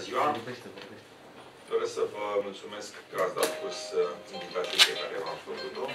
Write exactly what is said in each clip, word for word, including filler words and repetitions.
ziua! Doresc să vă mulțumesc că ați dat curs invitației pe care v-am făcut-o.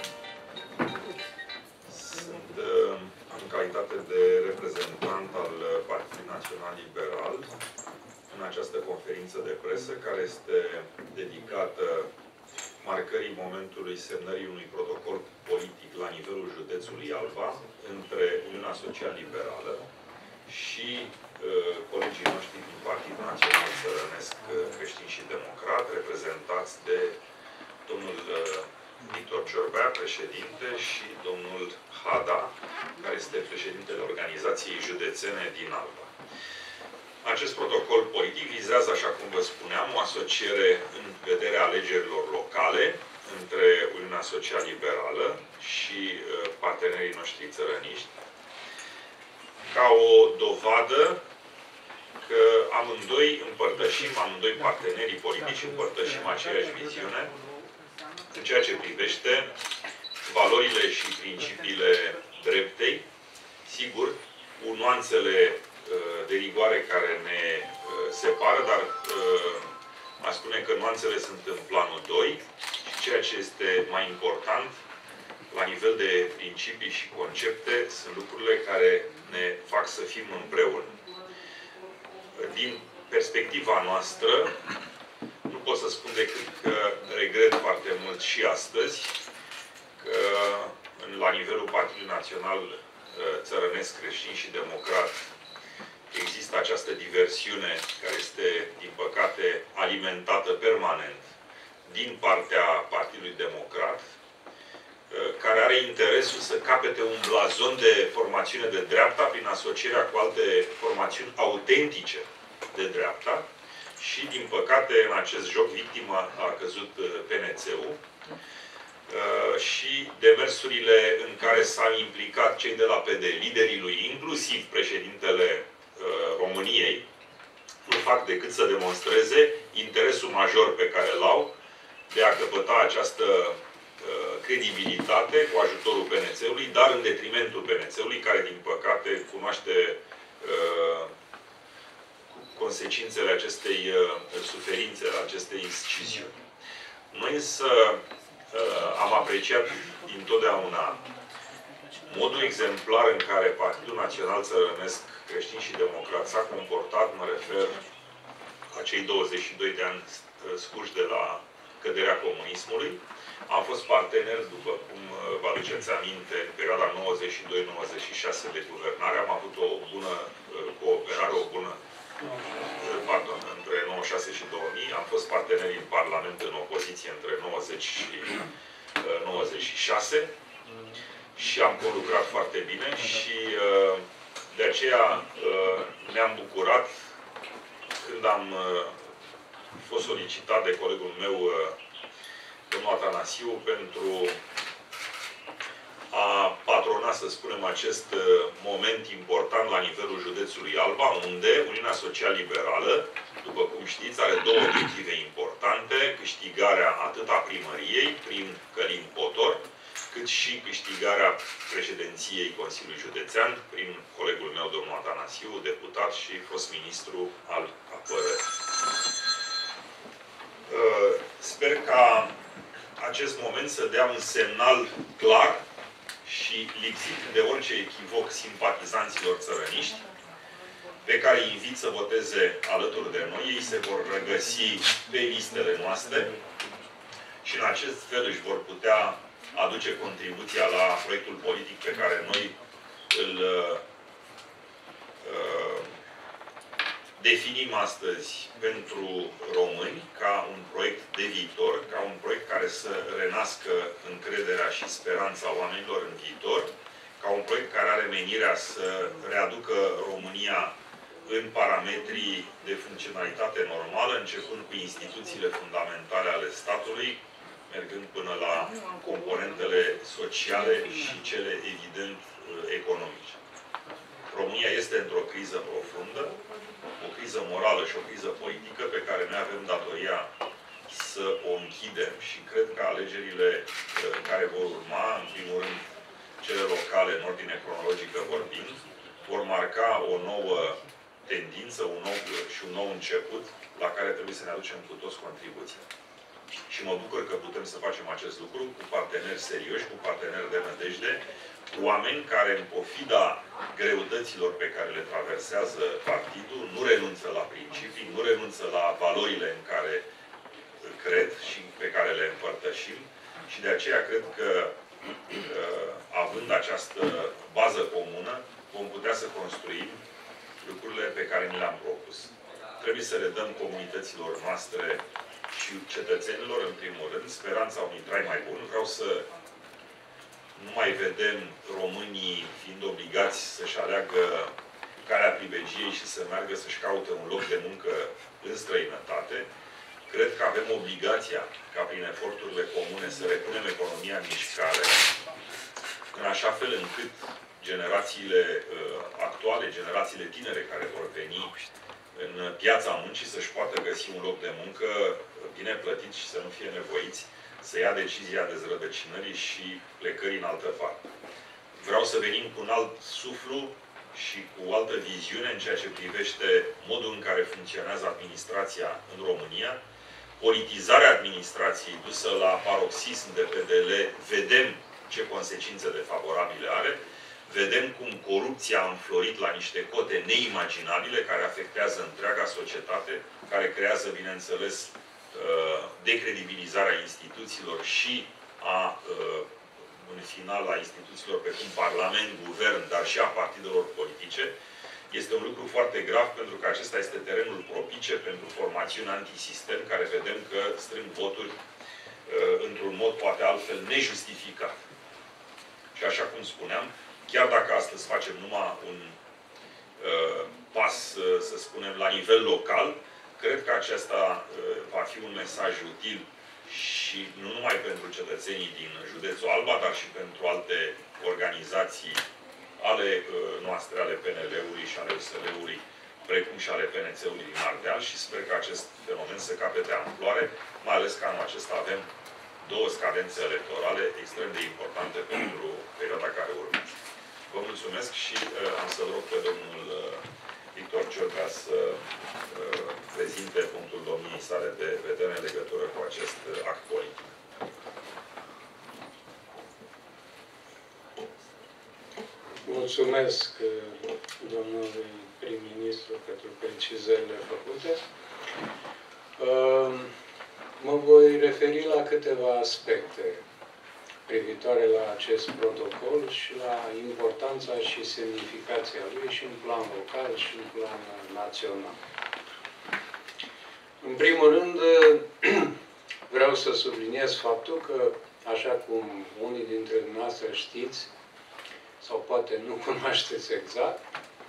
Sunt în calitate de reprezentant al Partidului Național Liberal în această conferință de presă, care este dedicată marcării momentului semnării unui protocol politic la nivelul județului Alba între Uniunea Social-Liberală și uh, colegii noștri din Partidul Național Țărănesc Creștin și Democrat, reprezentați de domnul uh, Victor Ciorbea, președinte, și domnul Hada, care este președintele organizației județene din Alba. Acest protocol politic vizează, așa cum vă spuneam, o asociere în vederea alegerilor locale între Uniunea Social-Liberală și uh, partenerii noștri țărăniști, ca o dovadă că amândoi împărtășim, amândoi partenerii politici împărtășim aceeași viziune în ceea ce privește valorile și principiile dreptei, sigur, cu nuanțele de rigoare care ne separă, dar aș spune că nuanțele sunt în planul doi și ceea ce este mai important, la nivel de principii și concepte, sunt lucrurile care ne fac să fim împreună. Din perspectiva noastră, nu pot să spun decât că regret foarte mult și astăzi că la nivelul Partidului Național Țărănesc Creștin și Democrat există această diversiune care este, din păcate, alimentată permanent din partea Partidului Democrat, care are interesul să capete un blazon de formațiune de dreapta prin asocierea cu alte formațiuni autentice de dreapta și, din păcate, în acest joc, victima a căzut P N C-ul și demersurile în care s-au implicat cei de la P D, liderii lui, inclusiv președintele României, nu fac decât să demonstreze interesul major pe care îl au de a căpăta această credibilitate cu ajutorul P N C-ului, dar în detrimentul P N C-ului, care, din păcate, cunoaște uh, consecințele acestei uh, suferințe, acestei sciziuni. Noi însă uh, am apreciat dintotdeauna modul exemplar în care Partidul Național Țărănesc Creștin și Democrat s-a comportat, mă refer la cei douăzeci și doi de ani scuși de la căderea comunismului. Am fost partener, după cum vă aduceți aminte, în perioada nouăzeci și doi nouăzeci și șase de guvernare. Am avut o bună cooperare, o bună, pardon, între nouăzeci și șase și două mii. Am fost partener în Parlament în opoziție între nouăzeci și nouăzeci și șase și am conlucrat foarte bine și de aceea ne-am bucurat când am fost solicitat de colegul meu, domnul Atanasiu, pentru a patrona, să spunem, acest moment important la nivelul județului Alba, unde Uniunea Social-Liberală, după cum știți, are două obiective importante: câștigarea atât a primăriei, prin Călin Potor, cât și câștigarea președinției Consiliului Județean, prin colegul meu, domnul Atanasiu, deputat și fost ministru al apărării. Sper ca acest moment să dea un semnal clar și lipsit de orice echivoc simpatizanților țărăniști, pe care îi invit să voteze alături de noi. Ei se vor regăsi pe listele noastre și în acest fel își vor putea aduce contribuția la proiectul politic pe care noi îl uh, definim astăzi pentru români ca un proiect de viitor, ca un proiect care să renască încrederea și speranța oamenilor în viitor, ca un proiect care are menirea să readucă România în parametrii de funcționalitate normală, începând cu instituțiile fundamentale ale statului, mergând până la componentele sociale și cele, evident, economice. România este într-o criză profundă, o criză morală și o criză politică pe care noi avem datoria să o închidem și cred că alegerile care vor urma, în primul rând cele locale, în ordine cronologică vorbind, vor marca o nouă tendință, un nou și un nou început la care trebuie să ne aducem cu toți contribuția. Și mă bucur că putem să facem acest lucru cu parteneri serioși, cu parteneri de nădejde, cu oameni care, în pofida greutăților pe care le traversează partidul, nu renunță la principii, nu renunță la valorile în care cred și pe care le împărtășim. Și de aceea cred că, având această bază comună, vom putea să construim lucrurile pe care ni le-am propus. Trebuie să le dăm comunităților noastre și cetățenilor, în primul rând, speranța unui trai mai bun. Vreau să nu mai vedem românii fiind obligați să-și aleagă calea pribegiei și să meargă să-și caute un loc de muncă în străinătate. Cred că avem obligația, ca prin eforturile comune, să repunem economia în mișcare, în așa fel încât generațiile uh, actuale, generațiile tinere care vor veni în piața muncii să-și poată găsi un loc de muncă bine plătit și să nu fie nevoiți să ia decizia dezrădăcinării și plecării în altă parte. Vreau să venim cu un alt suflu și cu o altă viziune în ceea ce privește modul în care funcționează administrația în România. Politizarea administrației dusă la paroxism de P D L, vedem ce consecințe defavorabile are. Vedem cum corupția a înflorit la niște cote neimaginabile care afectează întreaga societate, care creează, bineînțeles, decredibilizarea instituțiilor și a, în final, a instituțiilor precum Parlament, Guvern, dar și a partidelor politice. Este un lucru foarte grav, pentru că acesta este terenul propice pentru formațiuni antisistem, care vedem că strâng voturi într-un mod poate altfel nejustificat. Și așa cum spuneam, chiar dacă astăzi facem numai un uh, pas, uh, să spunem, la nivel local, cred că acesta uh, va fi un mesaj util și nu numai pentru cetățenii din județul Alba, dar și pentru alte organizații ale uh, noastre, ale P N L-ului și ale U S L-ului, precum și ale P N C-ului din Ardeal, și sper că acest fenomen să capete amploare, mai ales că anul acesta avem două scadențe electorale extrem de importante pentru perioada care urmează. Vă mulțumesc și uh, am să-l rog pe domnul uh, Victor Ciorca să uh, prezinte punctul domniei sale de vedere în legătură cu acest uh, act politic. Mulțumesc uh, domnului prim-ministru pentru precizările făcute. Uh, mă voi referi la câteva aspecte privitoare la acest protocol și la importanța și semnificația lui și în plan local și în plan național. În primul rând, vreau să subliniez faptul că, așa cum unii dintre dumneavoastră știți, sau poate nu cunoașteți exact,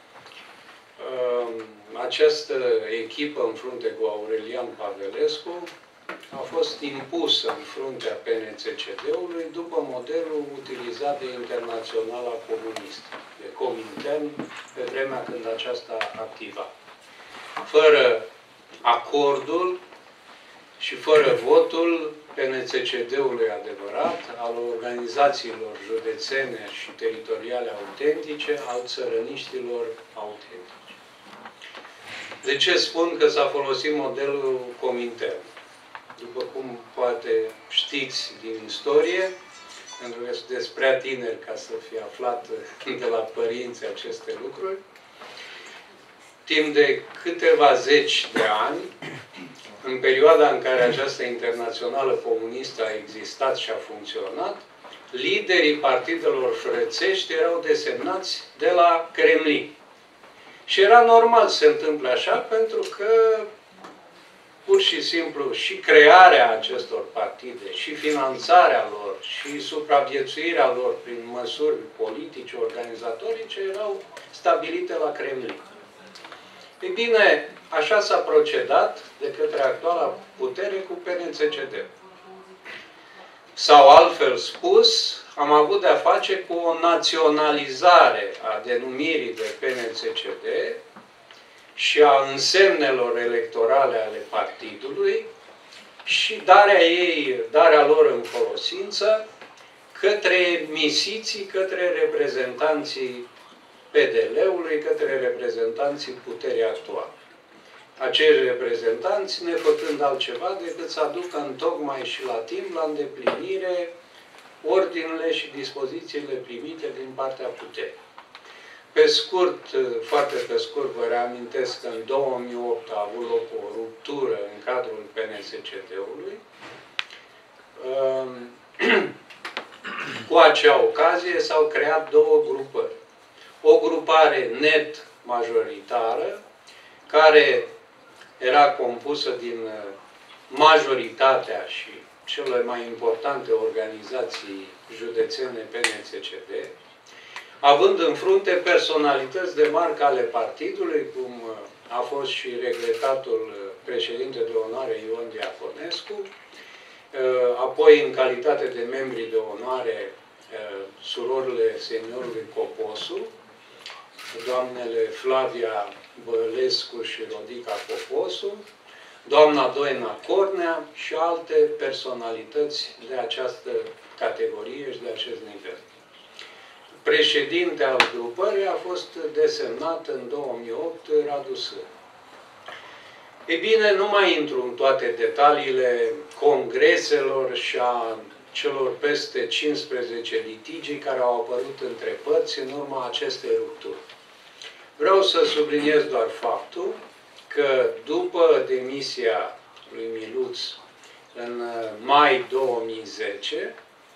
această echipă în frunte cu Aurelian Pavelescu a fost impusă în fruntea P N C C D-ului după modelul utilizat de Internaționala Comunistă, de Comintern, pe vremea când aceasta activa. Fără acordul și fără votul P N C C D-ului adevărat, al organizațiilor județene și teritoriale autentice, al țărăniștilor autentici. De ce spun că s-a folosit modelul Comintern? După cum poate știți din istorie, pentru că sunteți prea tineri ca să fi aflat de la părinți aceste lucruri, timp de câteva zeci de ani, în perioada în care această internațională comunistă a existat și a funcționat, liderii partidelor frățești erau desemnați de la Kremlin. Și era normal să se întâmple așa, pentru că pur și simplu și crearea acestor partide, și finanțarea lor, și supraviețuirea lor prin măsuri politice, organizatorice, erau stabilite la Kremlin. Ei bine, așa s-a procedat de către actuala putere cu P N C C D. Sau altfel spus, am avut de-a face cu o naționalizare a denumirii de P N C C D și a însemnelor electorale ale partidului și darea ei, darea lor în folosință către misiții, către reprezentanții P D L-ului către reprezentanții puterii actuale. Acești reprezentanți, nefăcând altceva decât să aducă întocmai și la timp la îndeplinire ordinele și dispozițiile primite din partea puterii. Pe scurt, foarte pe scurt, vă reamintesc că în două mii opt a avut loc o ruptură în cadrul P N S C D-ului. Cu acea ocazie s-au creat două grupări. O grupare net majoritară, care era compusă din majoritatea și cele mai importante organizații județene P N S C D, având în frunte personalități de marcă ale partidului, cum a fost și regretatul președinte de onoare Ion Diaconescu, apoi în calitate de membri de onoare surorile seniorului Coposu, doamnele Flavia Bălescu și Rodica Coposu, doamna Doina Cornea și alte personalități de această categorie și de acest nivel. Președinte al grupării a fost desemnat în două mii opt Radu Sâr. Ei bine, nu mai intru în toate detaliile congreselor și a celor peste cincisprezece litigii care au apărut între părți în urma acestei rupturi. Vreau să subliniez doar faptul că după demisia lui Miluț în mai două mii zece,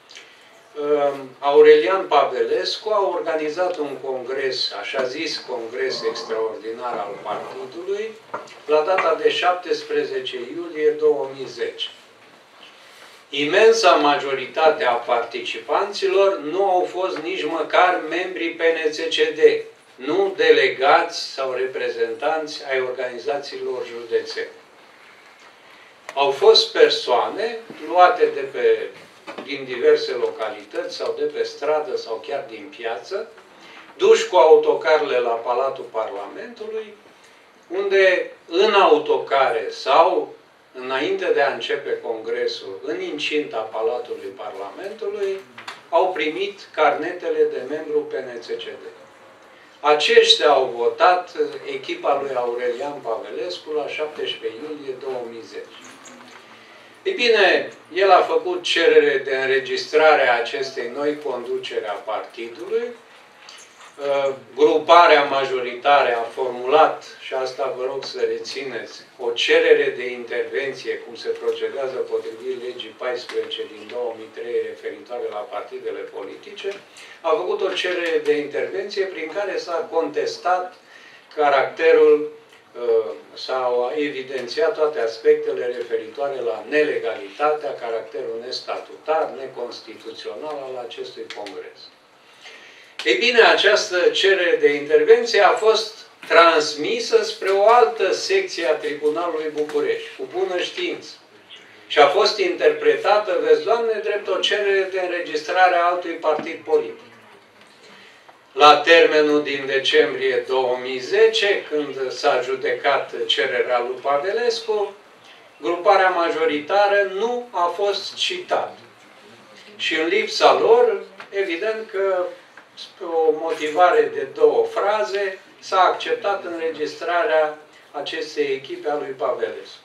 Aurelian Pavelescu a organizat un congres, așa zis congres extraordinar al partidului, la data de șaptesprezece iulie două mii zece. Imensa majoritate a participanților nu au fost nici măcar membrii P N S C D, nu delegați sau reprezentanți ai organizațiilor județene. Au fost persoane luate de pe, din diverse localități sau de pe stradă sau chiar din piață, duși cu autocarele la Palatul Parlamentului, unde în autocare sau înainte de a începe congresul, în incinta Palatului Parlamentului, au primit carnetele de membru P N S C D. Aceștia au votat echipa lui Aurelian Pavelescu la șaptesprezece iulie două mii zece. Ei bine, el a făcut cerere de înregistrare a acestei noi conducere a partidului. Gruparea majoritară a formulat, și asta vă rog să rețineți, o cerere de intervenție, cum se procedează potrivit legii paisprezece din două mii trei referitoare la partidele politice, a făcut o cerere de intervenție prin care s-a contestat caracterul, s-au evidențiat toate aspectele referitoare la nelegalitatea, caracterul nestatutar, neconstituțional al acestui congres. Ei bine, această cerere de intervenție a fost transmisă spre o altă secție a Tribunalului București, cu bună știință. Și a fost interpretată, vezi, Doamne, drept o cerere de înregistrare a altui partid politic. La termenul din decembrie două mii zece, când s-a judecat cererea lui Pavelescu, gruparea majoritară nu a fost citată. Și în lipsa lor, evident că pe o motivare de două fraze, s-a acceptat înregistrarea acestei echipe a lui Pavelescu.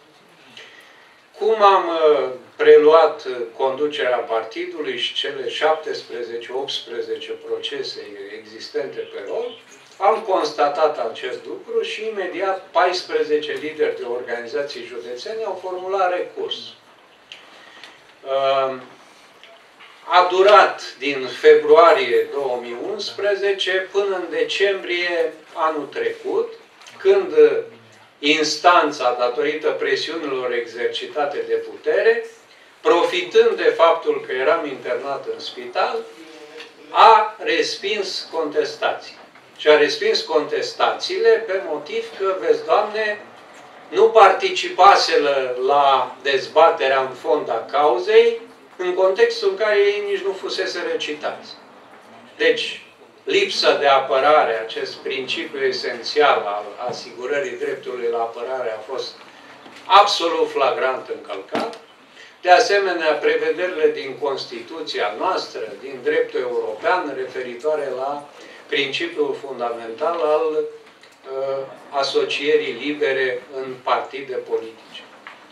Cum am preluat conducerea partidului și cele șaptesprezece optsprezece procese existente pe rol, am constatat acest lucru și imediat paisprezece lideri de organizații județene au formulat recurs. A durat din februarie două mii unsprezece până în decembrie anul trecut, când instanța, datorită presiunilor exercitate de putere, profitând de faptul că eram internat în spital, a respins contestații. Și a respins contestațiile pe motiv că, vezi, Doamne, nu participaseră la dezbaterea în fond a cauzei, în contextul în care ei nici nu fusese recitați. Deci, lipsa de apărare, acest principiu esențial al asigurării dreptului la apărare a fost absolut flagrant încălcat. De asemenea, prevederile din Constituția noastră, din dreptul european, referitoare la principiul fundamental al uh, asocierii libere în partide politice.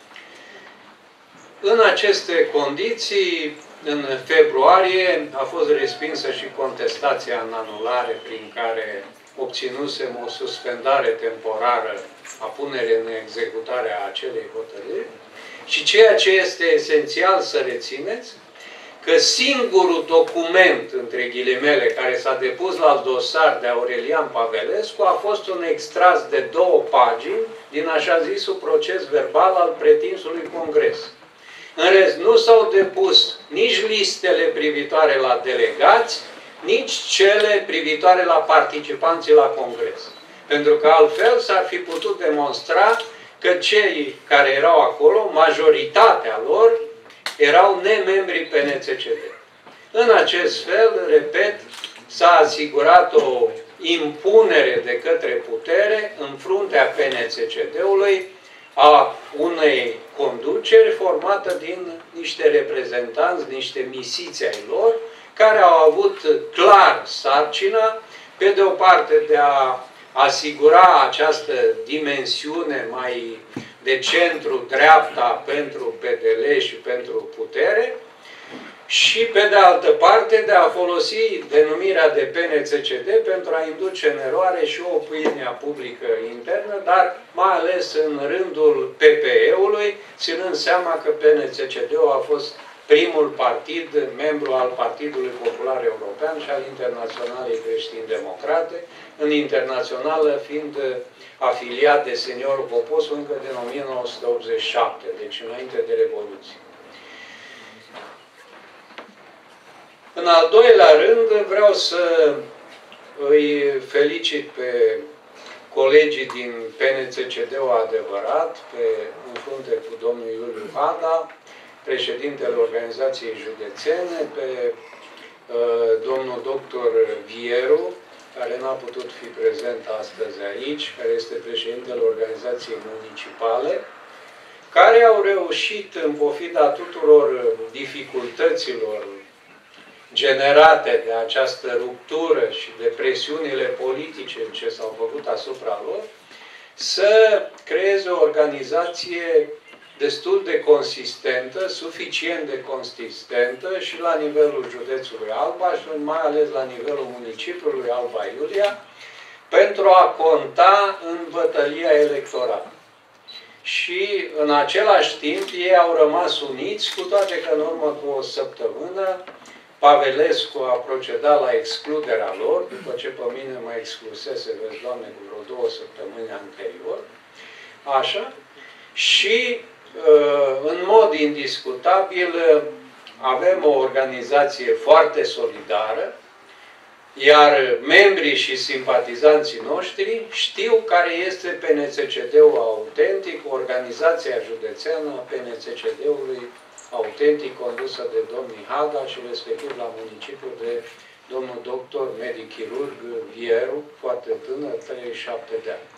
În aceste condiții, în februarie, a fost respinsă și contestația în anulare prin care obținusem o suspendare temporară a punerii în executare a acelei hotărâri. Și ceea ce este esențial să rețineți, că singurul document, între ghilimele, care s-a depus la dosar de Aurelian Pavelescu a fost un extras de două pagini din așa zisul proces verbal al pretinsului congres. În rest, nu s-au depus nici listele privitoare la delegați, nici cele privitoare la participanții la congres. Pentru că altfel s-ar fi putut demonstra că cei care erau acolo, majoritatea lor, erau nemembri P N C C D. În acest fel, repet, s-a asigurat o impunere de către putere în fruntea P N C C D-ului a unei conduceri formată din niște reprezentanți, niște misiți ai lor, care au avut clar sarcina, pe de o parte, de a asigura această dimensiune mai de centru-dreapta pentru P D L și pentru putere și, pe de altă parte, de a folosi denumirea de P N C C D pentru a induce în eroare și opinia publică internă, dar mai ales în rândul P P E-ului, ținând seama că P N C C D-ul a fost primul partid, membru al Partidului Popular European și al Internaționalei Creștin-Democrate, în internațională fiind afiliat de seniorul Poposu încă din o mie nouă sute optzeci și șapte, deci înainte de Revoluție. În al doilea rând, vreau să îi felicit pe colegii din P N C C D-ul adevărat, pe, în frunte cu domnul Iuliu Hada, președintele Organizației Județene, pe uh, domnul doctor Vieru, care n-a putut fi prezent astăzi aici, care este președintele Organizației Municipale, care au reușit, în pofida tuturor dificultăților generate de această ruptură și de presiunile politice ce s-au făcut asupra lor, să creeze o organizație destul de consistentă, suficient de consistentă și la nivelul județului Alba și mai ales la nivelul municipiului Alba Iulia, pentru a conta în bătălia electorală. Și în același timp ei au rămas uniți, cu toate că în urmă cu o săptămână Pavelescu a procedat la excluderea lor, după ce pe mine mă exclusese, vezi, Doamne, cu vreo două săptămâni anterior, așa, și în mod indiscutabil avem o organizație foarte solidară, iar membrii și simpatizanții noștri știu care este P N C C D-ul autentic, organizația județeană a P N C C D-ului autentic condusă de domnul Hada și respectiv la municipiul de domnul doctor medic chirurg Vieru, foarte tânăr, treizeci și șapte de ani.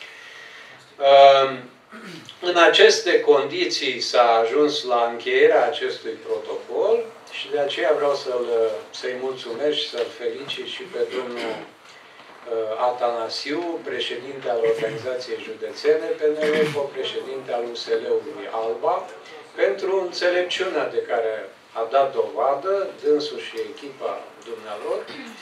În aceste condiții s-a ajuns la încheierea acestui protocol și de aceea vreau să-l, să-i mulțumesc și să-l felicit și pe domnul Atanasiu, președinte al Organizației Județene P N L, co-președinte al U S L-ului Alba, pentru înțelepciunea de care a dat dovadă, dânsul și echipa dumnealor,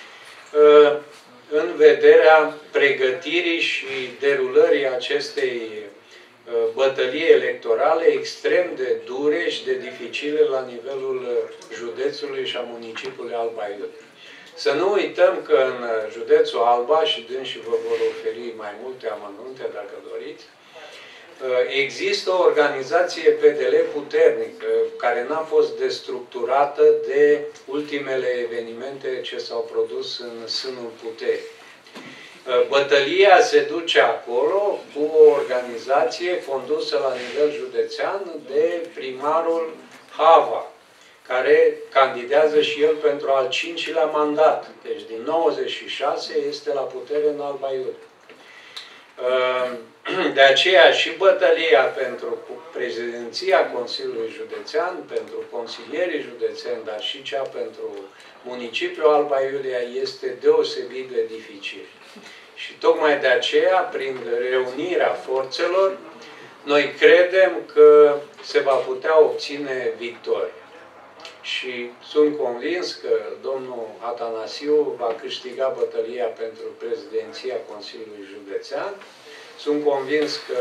în vederea pregătirii și derulării acestei bătălii electorale extrem de dure și de dificile la nivelul județului și a municipiului Alba Iulia. Să nu uităm că în județul Alba, și dânsii vă vor oferi mai multe amănunte dacă doriți, există o organizație P D L puternică, care n-a fost destructurată de ultimele evenimente ce s-au produs în sânul puterii. Bătălia se duce acolo cu o organizație condusă la nivel județean de primarul Hava, care candidează și el pentru al cincilea mandat. Deci din nouăzeci și șase este la putere în Alba Iulia. De aceea și bătălia pentru președinția Consiliului Județean, pentru consilierii județeni, dar și cea pentru municipiul Alba Iulia este deosebit de dificil. Și tocmai de aceea, prin reunirea forțelor, noi credem că se va putea obține victorie. Și sunt convins că domnul Atanasiu va câștiga bătălia pentru prezidenția Consiliului Județean. Sunt convins că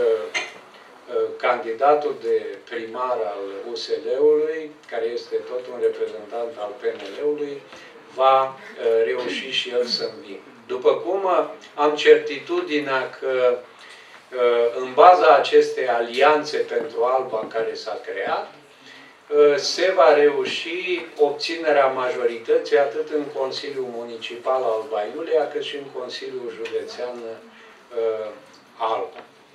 candidatul de primar al U S L-ului, care este tot un reprezentant al P N L-ului, va reuși și el să învingă. După cum am certitudinea că în baza acestei alianțe pentru Alba care s-a creat, se va reuși obținerea majorității atât în Consiliul Municipal Alba Iulia, cât și în Consiliul Județean Alba.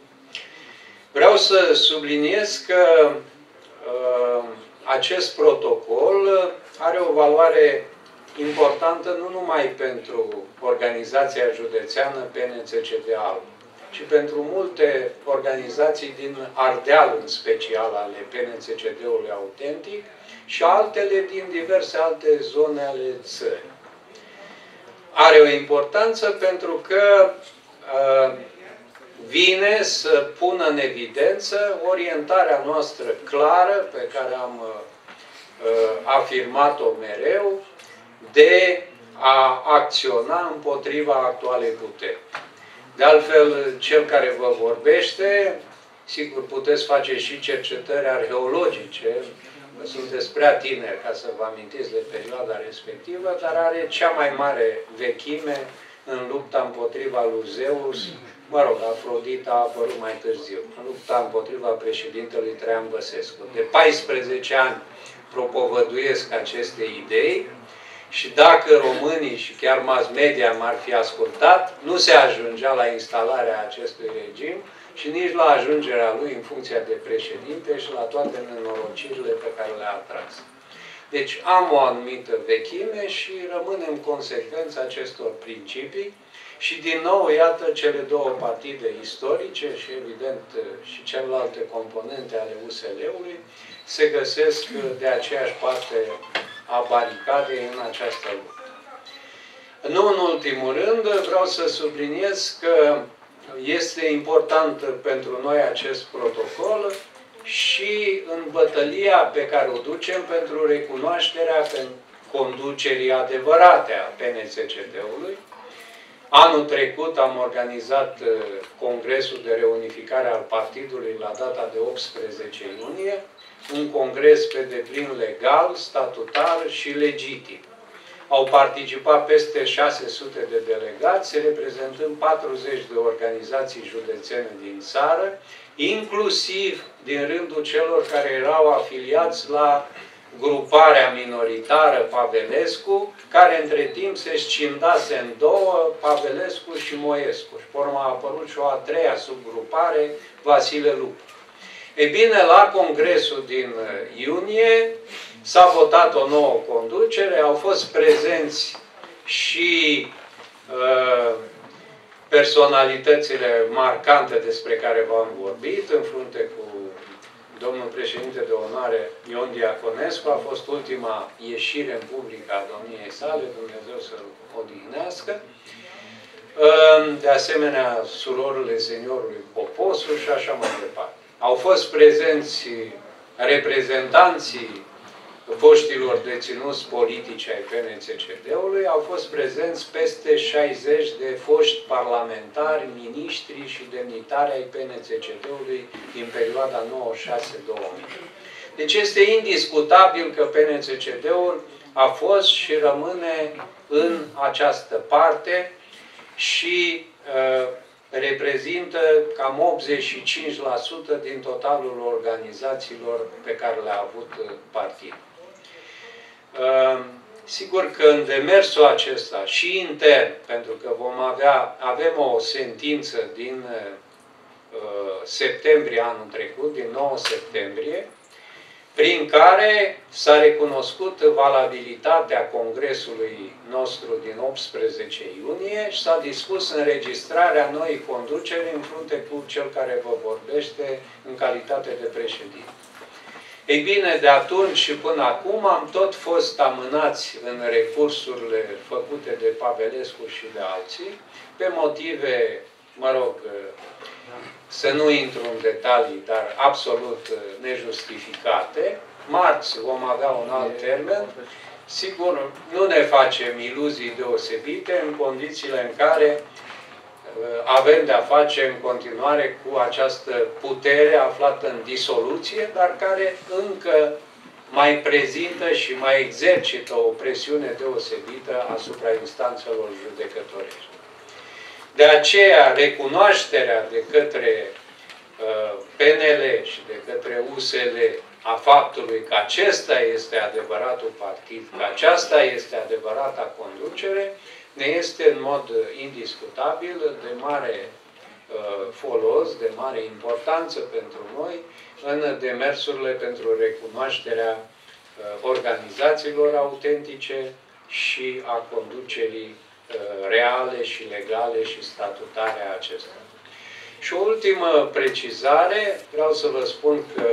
Vreau să subliniez că uh, acest protocol are o valoare importantă nu numai pentru organizația județeană P N C C D Alba, ci pentru multe organizații din Ardeal, în special ale P N C C D-ului autentic, și altele din diverse alte zone ale țării. Are o importanță pentru că uh, vine să pună în evidență orientarea noastră clară, pe care am uh, afirmat-o mereu, de a acționa împotriva actualei puteri. De altfel, cel care vă vorbește, sigur puteți face și cercetări arheologice, sunteți prea tineri ca să vă amintiți de perioada respectivă, dar are cea mai mare vechime în lupta împotriva lui Zeus. Mă rog, Afrodita a apărut mai târziu, în lupta împotriva președintelui Traian Băsescu. De paisprezece ani propovăduiesc aceste idei și dacă românii și chiar mass media m-ar fi ascultat, nu se ajungea la instalarea acestui regim și nici la ajungerea lui în funcția de președinte și la toate nenorocirile pe care le-a atras. Deci am o anumită vechime și rămânem consecvenți acestor principii. Și din nou, iată, cele două partide istorice și, evident, și celelalte componente ale U S L-ului se găsesc de aceeași parte a baricadei în această luptă. Nu în ultimul rând, vreau să subliniez că este important pentru noi acest protocol și în bătălia pe care o ducem pentru recunoașterea conducerii adevărate a P N C C D-ului. Anul trecut am organizat Congresul de Reunificare al Partidului la data de optsprezece iunie, un congres pe deplin legal, statutar și legitim. Au participat peste șase sute de delegați, reprezentând patruzeci de organizații județene din țară, inclusiv din rândul celor care erau afiliați la gruparea minoritară Pavelescu, care între timp se scindase în două, Pavelescu și Moescu. Și pe urmă a apărut și o a treia subgrupare, Vasile Lupu. E bine, la congresul din iunie s-a votat o nouă conducere, au fost prezenți și uh, personalitățile marcante despre care v-am vorbit, în frunte cu domnul președinte de onoare Ion Diaconescu. A fost ultima ieșire în public a domniei sale, Dumnezeu să-l odihnească. De asemenea, surorile seniorului Poposu și așa mai departe. Au fost prezenți reprezentanții foștilor deținuți politici ai P N C C D-ului, au fost prezenți peste șaizeci de foști parlamentari, miniștri și demnitari ai P N C C D-ului din perioada nouăzeci și șase două mii. Deci este indiscutabil că P N C C D-ul a fost și rămâne în această parte și uh, reprezintă cam optzeci și cinci la sută din totalul organizațiilor pe care le-a avut partidul. Sigur că în demersul acesta și intern, pentru că vom avea, avem o sentință din uh, septembrie anul trecut, din nouă septembrie, prin care s-a recunoscut valabilitatea congresului nostru din optsprezece iunie și s-a dispus înregistrarea noii conduceri în frunte cu cel care vă vorbește în calitate de președinte. Ei bine, de atunci și până acum am tot fost amânați în recursurile făcute de Pavelescu și de alții, pe motive, mă rog, să nu intru în detalii, dar absolut nejustificate. Marți vom avea un alt termen. Sigur, nu ne facem iluzii deosebite în condițiile în care avem de-a face în continuare cu această putere aflată în disoluție, dar care încă mai prezintă și mai exercită o presiune deosebită asupra instanțelor judecătorești. De aceea, recunoașterea de către uh, P N L și de către U S L a faptului că acesta este adevăratul partid, că aceasta este adevărata conducere, ne este în mod indiscutabil de mare uh, folos, de mare importanță pentru noi în demersurile pentru recunoașterea uh, organizațiilor autentice și a conducerii reale și legale și statutare a acestora. Și o ultimă precizare, vreau să vă spun că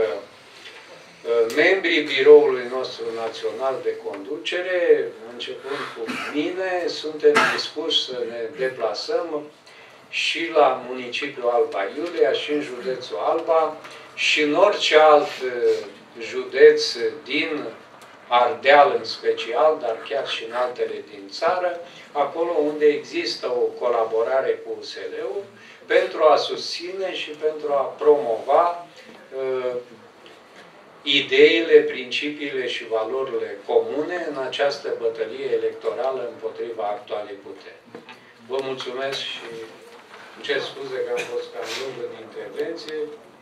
membrii biroului nostru național de conducere, începând cu mine, suntem dispuși să ne deplasăm și la municipiul Alba Iulia și în județul Alba și în orice alt județ din Ardeal în special, dar chiar și în altele din țară, acolo unde există o colaborare cu U S L-ul, pentru a susține și pentru a promova uh, ideile, principiile și valorile comune în această bătălie electorală împotriva actualei puteri. Vă mulțumesc și îmi cer scuze că am fost cam lungă din intervenție.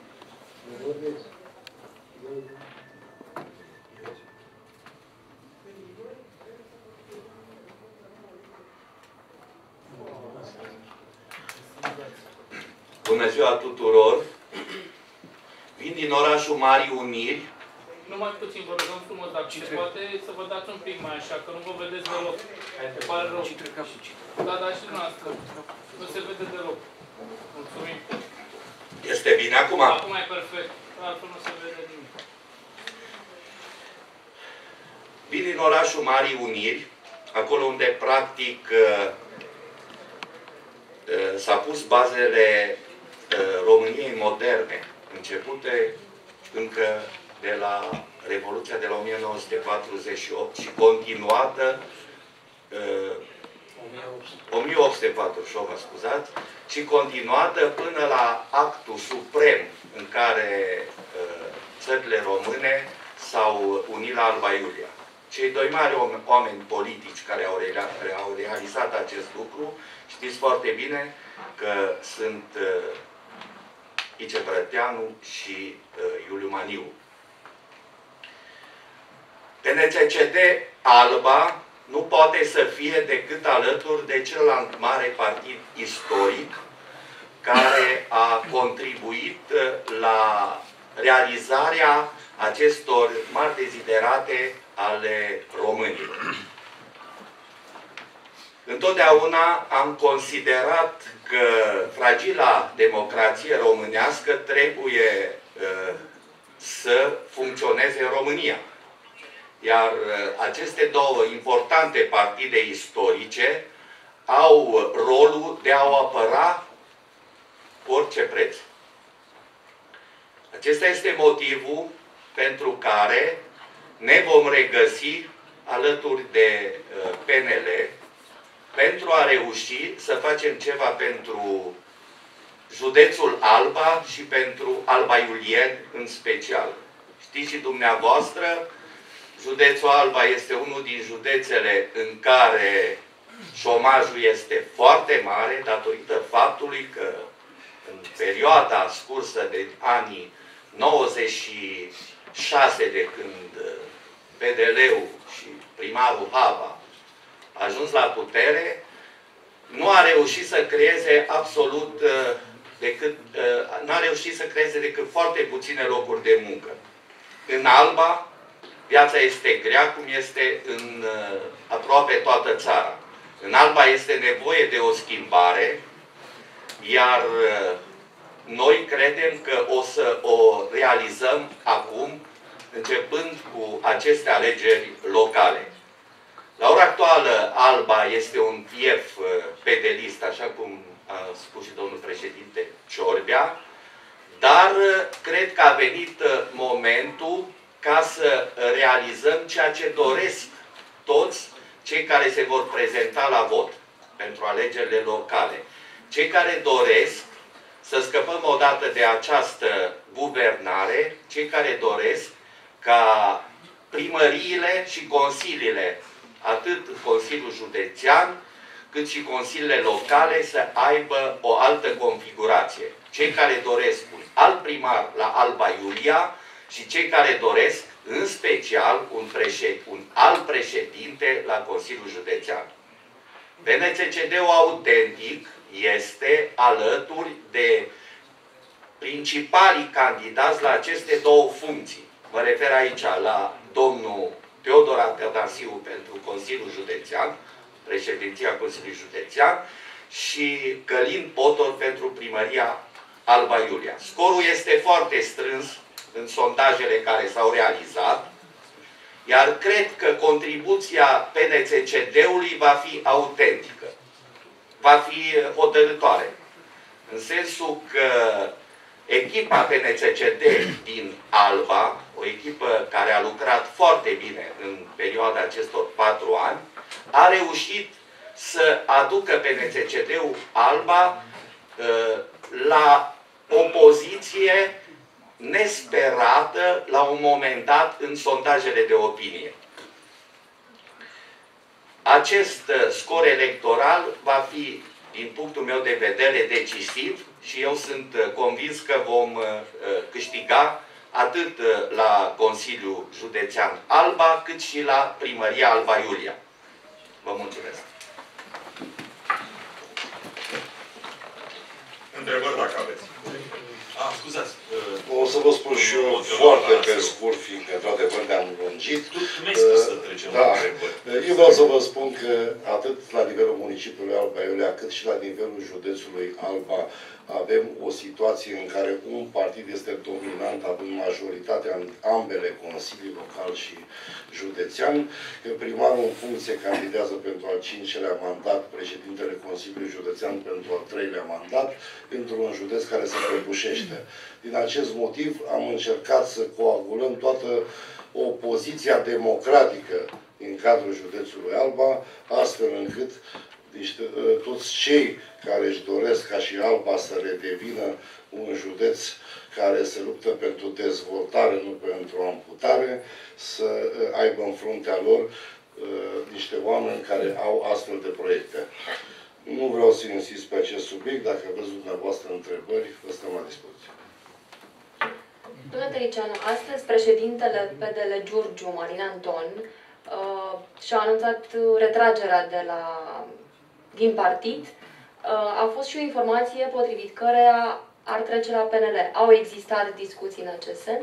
Bună ziua tuturor! Vin din orașul Marii Uniri. Numai puțin, vă rugăm frumos, dacă se poate să vă dați un pic mai așa, că nu vă vedeți deloc. Se pare rău. Da, da, și noastră. Nu se vede deloc. Mulțumim. Este bine acum? Acum e perfect. Altfel nu se vede nimic. Vin din orașul Marii Uniri, acolo unde practic s-a pus bazele României moderne, începute încă de la Revoluția de la o mie nouă sute patruzeci și opt și continuată o mie opt sute patruzeci și opt, scuzați, și continuată până la actul suprem în care țările române s-au unit la Alba Iulia. Cei doi mari oameni politici care au, care au realizat acest lucru, știți foarte bine că sunt uh, Ice Brăteanu și uh, Iuliu Maniu. P N C C D Alba nu poate să fie decât alături de celălalt mare partid istoric care a contribuit la realizarea acestor mari deziderate ale românilor. Întotdeauna am considerat că fragila democrație românească trebuie uh, să funcționeze în România. Iar uh, aceste două importante partide istorice au rolul de a o apăra cu orice preț. Acesta este motivul pentru care ne vom regăsi alături de uh, P N L pentru a reuși să facem ceva pentru județul Alba și pentru Alba Iulieni în special. Știți și dumneavoastră, județul Alba este unul din județele în care șomajul este foarte mare datorită faptului că în perioada scursă de anii nouăzeci și șase, de când P D L-ul și primarul Hava a ajuns la putere, nu a reușit să creeze absolut decât, nu a reușit să creeze decât foarte puține locuri de muncă. În Alba, viața este grea, cum este în uh, aproape toată țara. În Alba este nevoie de o schimbare, iar uh, noi credem că o să o realizăm acum, începând cu aceste alegeri locale. La ora actuală, Alba este un fief uh, pe de listă, așa cum a spus și domnul președinte Ciorbea, dar uh, cred că a venit uh, momentul ca să realizăm ceea ce doresc toți cei care se vor prezenta la vot pentru alegerile locale. Cei care doresc să scăpăm odată de această guvernare, cei care doresc ca primăriile și consiliile, atât Consiliul Județean, cât și consiliile locale, să aibă o altă configurație. Cei care doresc un alt primar la Alba Iulia și cei care doresc, în special, un, președ, un alt președinte la Consiliul Județean. P N C C D-ul autentic este alături de principalii candidați la aceste două funcții. Mă refer aici la domnul Teodor Atanasiu pentru Consiliul Județean, președinția Consiliului Județean, și Călin Potor pentru primăria Alba Iulia. Scorul este foarte strâns în sondajele care s-au realizat, iar cred că contribuția P N C C D-ului va fi autentică, va fi hotărâtoare. În sensul că echipa P N C C D din Alba, o echipă care a lucrat foarte bine în perioada acestor patru ani, a reușit să aducă P N C C D-ul Alba uh, la o poziție nesperată la un moment dat în sondajele de opinie. Acest scor electoral va fi, din punctul meu de vedere, decisiv și eu sunt convins că vom câștiga atât la Consiliul Județean Alba, cât și la Primăria Alba Iulia. Vă mulțumesc! Întrebări dacă aveți. Ah, scuzați. O să vă spun și eu foarte pe scurt, fiindcă într-adevăr ne-am lungit. Tu, tu mi-ai spus să trecem da. la întrebări. Eu vreau să vă spun că atât la nivelul municipiului Alba Iulia, cât și la nivelul județului Alba, avem o situație în care un partid este dominant, având majoritatea în ambele consilii local și județean, că primarul în funcție candidează pentru al cincelea mandat, președintele Consiliului Județean pentru al treilea mandat, într-un județ care se prăbușește. Din acest motiv am încercat să coagulăm toată opoziția democratică în cadrul județului Alba, astfel încât niște, toți cei care își doresc ca și Alba să redevină un județ care se luptă pentru dezvoltare, nu pentru amputare, să aibă în fruntea lor niște oameni care au astfel de proiecte. Nu vreau să insist pe acest subiect. Dacă aveți dumneavoastră întrebări, vă stăm la dispoziție. Domnule Tăricianu, astăzi președintele P D L Giurgiu, Marin Anton, uh, și-a anunțat retragerea de la, din partid. Uh, a fost și o informație potrivit căreia ar trece la P N L. Au existat discuții în acest sens?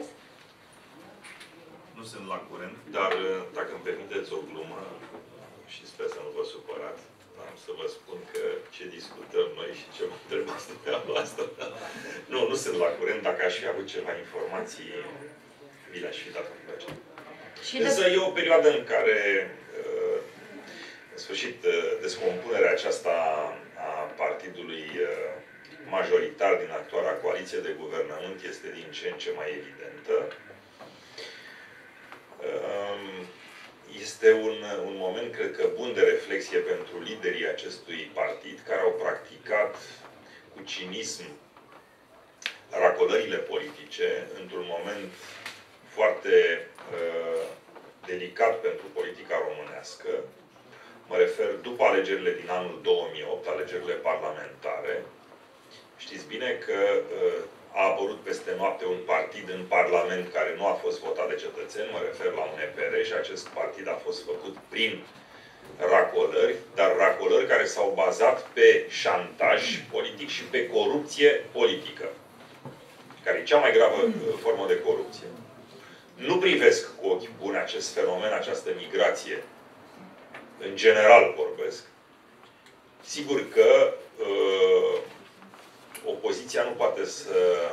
Nu sunt la curent, dar dacă îmi permiteți o glumă, și sper să nu vă supărați, am să vă spun că ce discutăm noi și ce vă întrebați dumneavoastră. Nu, nu sunt la curent. Dacă aș fi avut ceva informații, vi le-aș fi dat în place. Însă e o perioadă în care, în sfârșit, descompunerea aceasta a partidului majoritar din actuala coaliție de guvernământ este din ce în ce mai evidentă. Este un, un moment, cred că, bun de reflexie pentru liderii acestui partid, care au practicat cu cinism racolările politice într-un moment foarte uh, delicat pentru politica românească. Mă refer după alegerile din anul două mii opt, alegerile parlamentare. Știți bine că uh, a apărut peste noapte un partid în Parlament care nu a fost votat de cetățeni, mă refer la un E P R, și acest partid a fost făcut prin racolări, dar racolări care s-au bazat pe șantaj politic și pe corupție politică, care e cea mai gravă formă de corupție. nu privesc cu ochi buni acest fenomen, această migrație. În general vorbesc. Sigur că uh, opoziția nu poate să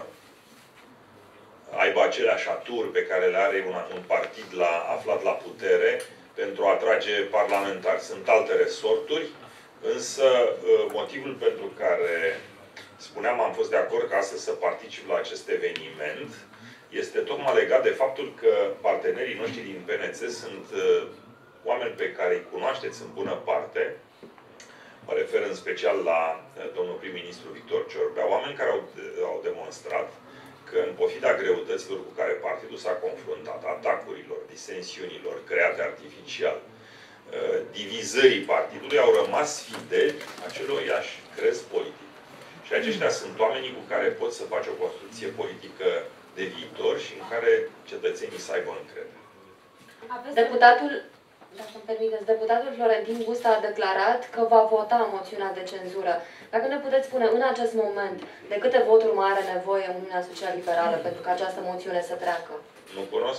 aibă aceleași aturi pe care le are un, un partid la, aflat la putere pentru a atrage parlamentari. Sunt alte resorturi, însă uh, motivul pentru care spuneam, am fost de acord ca astăzi să particip la acest eveniment, este tocmai legat de faptul că partenerii noștri din P N C sunt uh, oameni pe care îi cunoașteți în bună parte. Mă refer în special la uh, domnul prim-ministru Victor Ciorbea, oameni care au, au demonstrat că în pofida greutăților cu care partidul s-a confruntat, atacurilor, disensiunilor create artificial, uh, divizării partidului, au rămas fideli aceluiași crez politic. Și aceștia sunt oamenii cu care poți să faci o construcție politică de viitor și în care cetățenii să aibă încredere. Deputatul, dacă îmi permiteți, deputatul Florentin Gusta a declarat că va vota moțiunea de cenzură. Dacă ne puteți spune în acest moment de câte voturi mai are nevoie Uniunea Social-Liberală pentru ca această moțiune să treacă? Nu cunosc.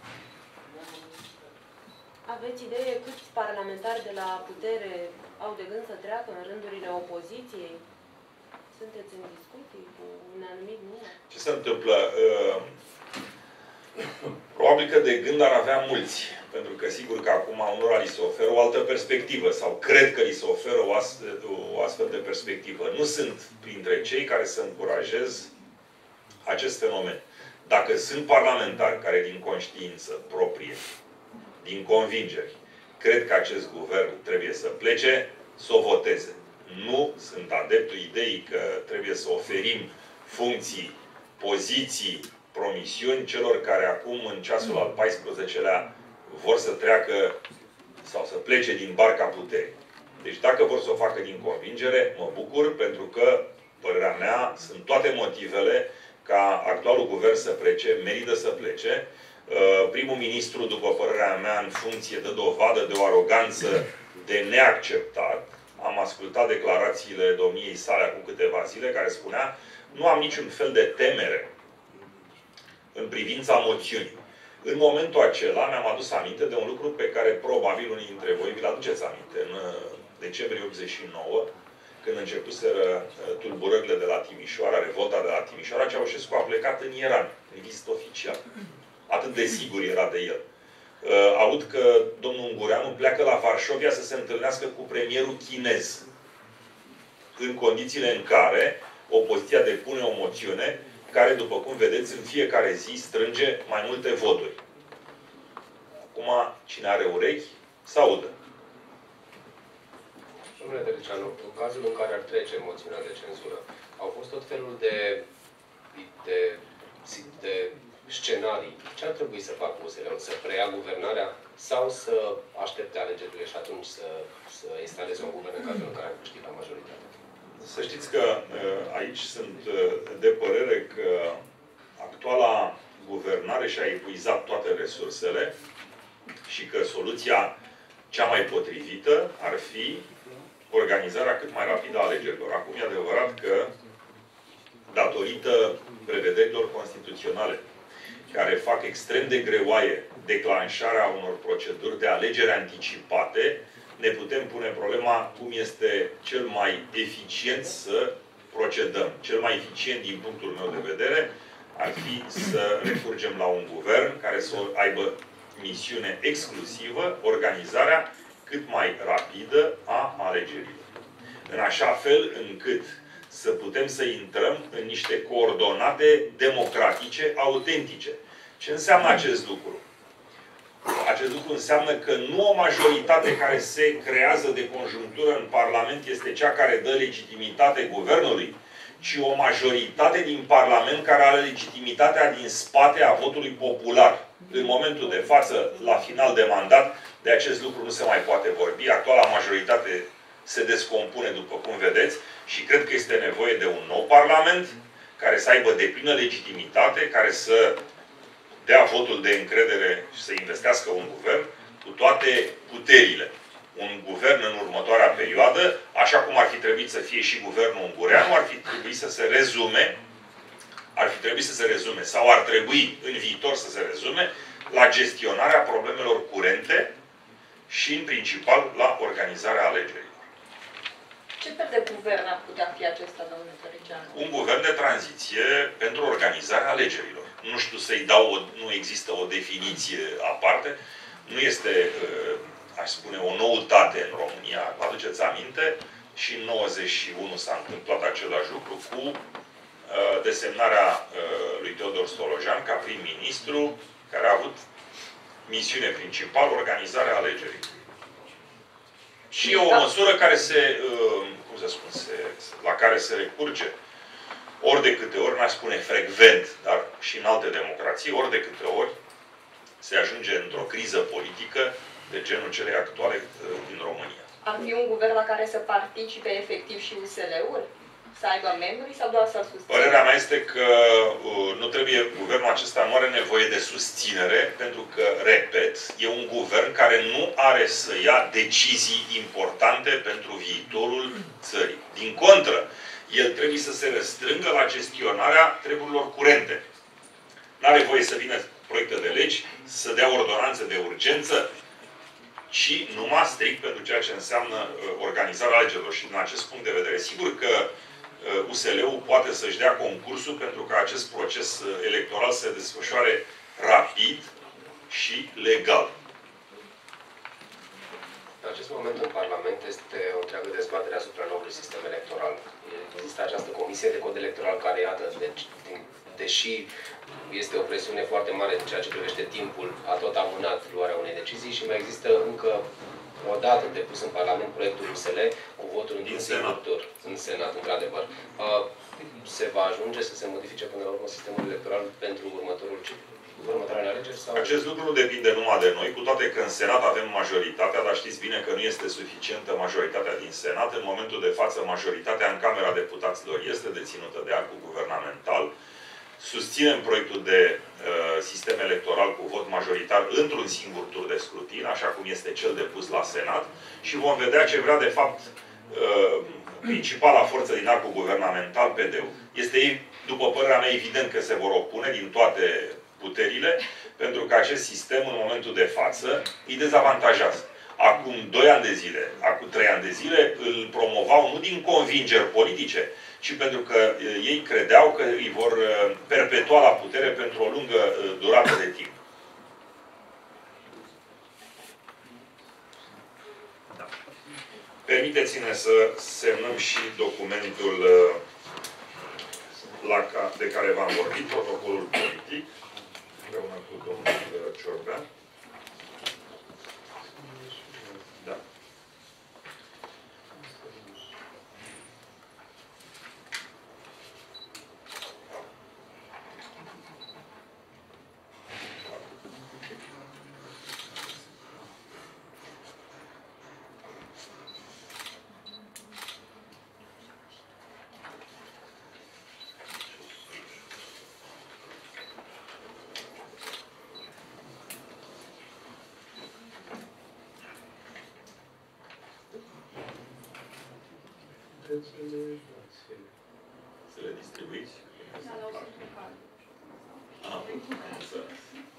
Aveți idee câți parlamentari de la putere au de gând să treacă în rândurile opoziției? Sunteți în discuții cu un anumit număr? Ce se întâmplă? Probabil că de gând ar avea mulți. Pentru că sigur că acum unora li se oferă o altă perspectivă sau cred că li se oferă o astfel, o astfel de perspectivă. Nu sunt printre cei care să încurajez acest fenomen. Dacă sunt parlamentari care din conștiință proprie, din convingeri, cred că acest guvern trebuie să plece, să o voteze. Nu sunt adeptul ideii că trebuie să oferim funcții, poziții, promisiuni celor care acum, în ceasul al paisprezecelea, vor să treacă sau să plece din barca puterii. Deci dacă vor să o facă din convingere, mă bucur, pentru că, părerea mea, sunt toate motivele ca actualul guvern să plece, merită să plece. Primul ministru, după părerea mea, în funcție, dă dovadă de o aroganță de neacceptat. Am ascultat declarațiile domniei sale acum câteva zile, care spunea: nu am niciun fel de temere în privința moțiunii. În momentul acela mi-am adus aminte de un lucru pe care probabil unii dintre voi vi-l aduceți aminte. În decembrie optzeci și nouă, când începuseră tulburările de la Timișoara, revolta de la Timișoara, Ceaușescu a plecat în Iran, în vizită oficială. Atât de sigur era de el. Aud că domnul Ungureanu pleacă la Varșovia să se întâlnească cu premierul chinez. În condițiile în care opoziția depune o moțiune care, după cum vedeți, în fiecare zi strânge mai multe voturi. Acum, cine are urechi, să audă. Domnule Tăricianu, în cazul în care ar trece moțiunea de cenzură, au fost tot felul de, de, de scenarii. Ce ar trebui să facă U S L-ul? Să preia guvernarea sau să aștepte alegerile și atunci să, să instaleze un guvern în cazul în care ar câștiga majoritatea? Să știți că aici sunt de părere că actuala guvernare și-a epuizat toate resursele și că soluția cea mai potrivită ar fi organizarea cât mai rapidă a alegerilor. Acum e adevărat că, datorită prevederilor constituționale care fac extrem de greoaie declanșarea unor proceduri de alegere anticipate, ne putem pune problema cum este cel mai eficient să procedăm. Cel mai eficient, din punctul meu de vedere, ar fi să recurgem la un guvern care să aibă misiune exclusivă, organizarea cât mai rapidă a alegerilor. În așa fel încât să putem să intrăm în niște coordonate democratice, autentice. Ce înseamnă acest lucru? Acest lucru înseamnă că nu o majoritate care se creează de conjunctură în Parlament este cea care dă legitimitate guvernului, ci o majoritate din Parlament care are legitimitatea din spate a votului popular. În momentul de față, la final de mandat, de acest lucru nu se mai poate vorbi. Actuala majoritate se descompune, după cum vedeți, și cred că este nevoie de un nou Parlament care să aibă deplină legitimitate, care să dea votul de încredere și să investească un guvern cu toate puterile. Un guvern în următoarea perioadă, așa cum ar fi trebuit să fie și guvernul Ungureanu, ar fi trebuit să se rezume, ar fi trebuit să se rezume, sau ar trebui în viitor să se rezume, la gestionarea problemelor curente și, în principal, la organizarea alegerilor. Ce fel de guvern ar putea fi acesta, domnule Tăricianu? Un guvern de tranziție pentru organizarea alegerilor. Nu știu să-i dau, o, nu există o definiție aparte. Nu este, aș spune, o noutate în România. Vă aduceți aminte? Și în nouăzeci și unu s-a întâmplat același lucru cu desemnarea lui Teodor Stolojan ca prim-ministru, care a avut misiune principală organizarea alegerii. Și e o măsură care se, cum să spun, se, la care se recurge ori de câte ori, n-aș spune frecvent, dar și în alte democrații, ori de câte ori se ajunge într-o criză politică de genul celei actuale din România. Ar fi un guvern la care să participe efectiv și U S L-ul? Să aibă membri sau doar să-l susțină? Părerea mea este că uh, nu trebuie, guvernul acesta nu are nevoie de susținere, pentru că, repet, e un guvern care nu are să ia decizii importante pentru viitorul țării. Din contră, el trebuie să se restrângă la gestionarea treburilor curente. Nu are voie să vină proiecte de legi, să dea ordonanțe de urgență, ci numai strict pentru ceea ce înseamnă uh, organizarea alegerilor. Și din acest punct de vedere, sigur că U S L-ul poate să-și dea concursul pentru ca acest proces electoral să se desfășoare rapid și legal. În acest moment în Parlament este o întreagă dezbatere asupra noului sistem electoral. Există această comisie de cod electoral care, iată, deci, deși este o presiune foarte mare în ceea ce privește timpul, a tot amânat luarea unei decizii și mai există încă o dată depus în Parlament proiectul U S L cu votul într-un singur tur, în Senat, într-adevăr. Se va ajunge să se modifice până la urmă sistemul electoral pentru următorul ciclu? Următoarele alegeri? Sau... Acest lucru nu depinde numai de noi, cu toate că în Senat avem majoritatea, dar știți bine că nu este suficientă majoritatea din Senat. În momentul de față, majoritatea în Camera Deputaților este deținută de actul guvernamental. Susținem proiectul de uh, sistem electoral cu vot majoritar într-un singur tur de scrutin, așa cum este cel depus la Senat, și vom vedea ce vrea, de fapt, uh, principala forță din arcul guvernamental, P D-ul. Este, după părerea mea, evident că se vor opune din toate puterile, pentru că acest sistem, în momentul de față, îi dezavantajează. Acum doi ani de zile, acum trei ani de zile, îl promovau nu din convingeri politice, ci pentru că ei credeau că îi vor perpetua la putere pentru o lungă durată de timp. Da. Permiteți-ne să semnăm și documentul la ca, de care v-am vorbit, protocolul politic, împreună cu domnul Ciorbea. Da. Să le distribuiți? Ah, înțeles.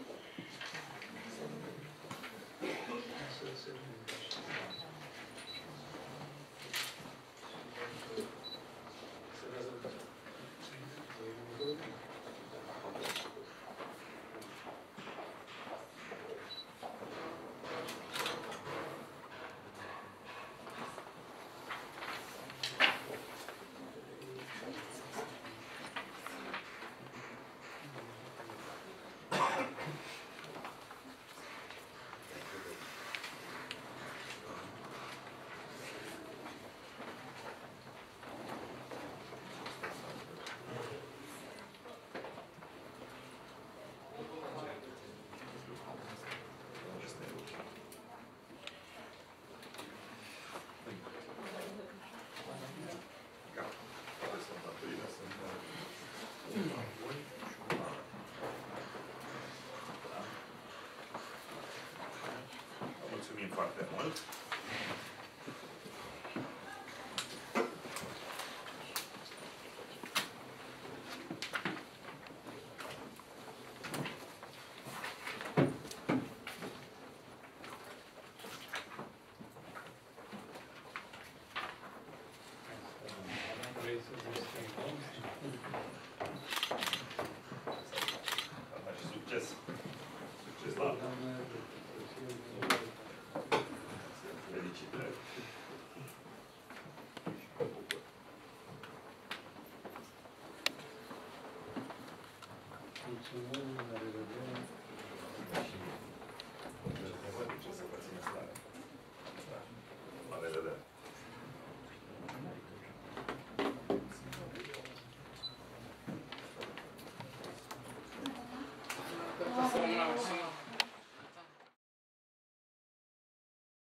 Mulțumim foarte mult. funcționăm, are